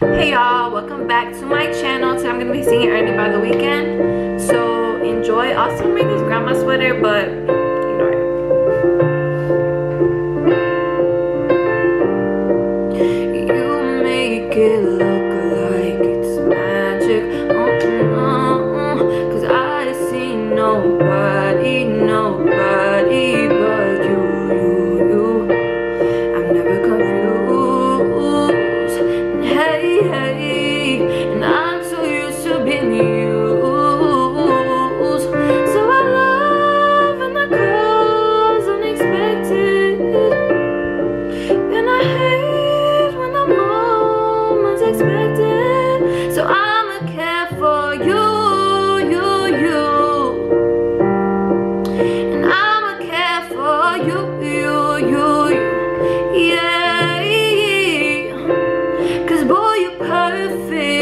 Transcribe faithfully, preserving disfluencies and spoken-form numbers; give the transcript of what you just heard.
Hey y'all, welcome back to my channel. Today I'm gonna be singing Early by the Weeknd. So enjoy. Also made this grandma sweater, but ignore it. You make it look like it's magic. Mm-mm-mm. Cause I see nobody, nobody but you, you, you. I'm never confused. Hey, hey, and I'm so used to being used. So I love when the calls unexpected, and I hate when the moment's expected. So I'ma care for you, you, you, and I'ma care for you, you, you, you. Yeah. Boy, you're perfect.